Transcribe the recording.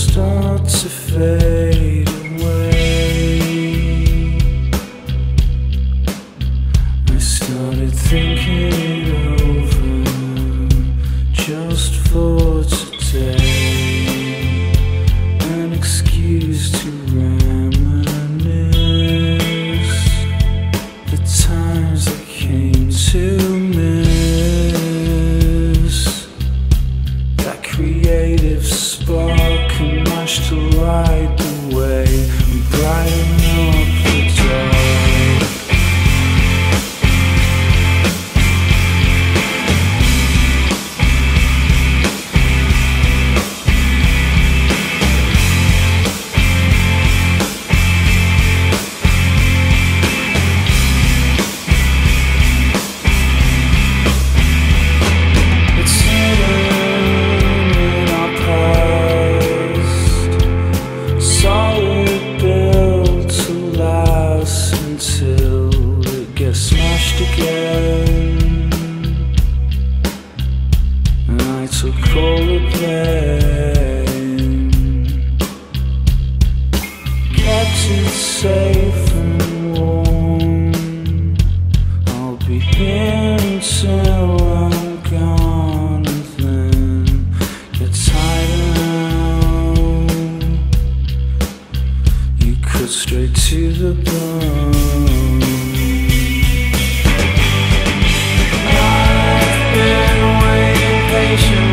start to fade away. I started thinking it over just for today, an excuse to reminisce the times I came to miss, that creative spark and match to light the way and brighten up the dark. Smashed again, and I took all the blame, kept it safe and warm. I'll be here until I'm gone, and then get tired out. You cut straight to the bone. Patiently